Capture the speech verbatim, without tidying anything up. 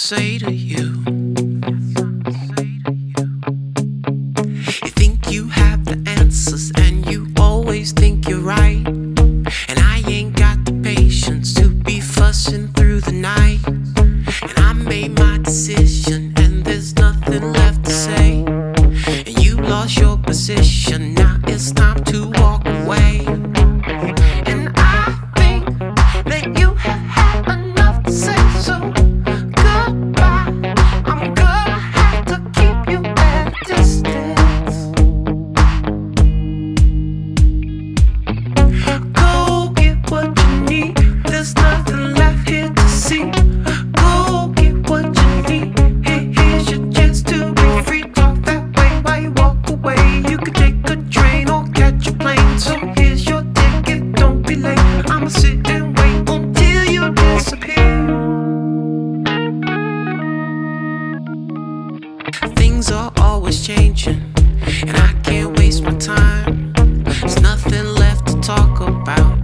say to you. You think you have the answers and you always think you're right, and I ain't got the patience to be fussing through the night. And I made my decision and there's nothing left to say, and you lost your position, now it's time to walk away. And I think that you have had enough to say, so goodbye. I'm gonna have to keep you at a distance. Go get what you need, there's nothing left here to see. Go get what you need, Here, here's your chance to be free. Talk that way while you walk away. You could take a train or catch a plane, so here's your ticket, don't be late. I'ma sit and wait until you disappear. Things are always changing, and I can't waste my time. There's nothing left to talk about.